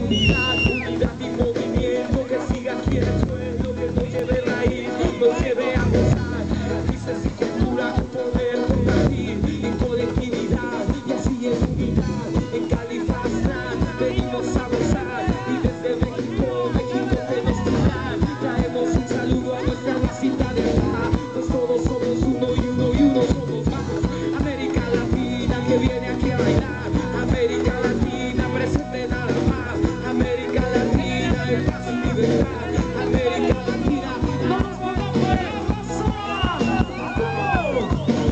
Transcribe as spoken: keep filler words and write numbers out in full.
unidad, unidad y movimiento que siga aquí en el suelo, que nos lleve raíz, nos lleve a gozar. Raíces y cultura, un poder compartir en colectividad y así en unidad. En Califastan venimos a gozar y desde México, México te nos traerán. Traemos un saludo a nuestra racita de acá, pues todos somos uno y uno y uno somos más. América Latina que viene aquí a bailar, América Latina presente nada más, América Latina en paz y libertad, América Latina, vamos, vamos, vamos, vamos.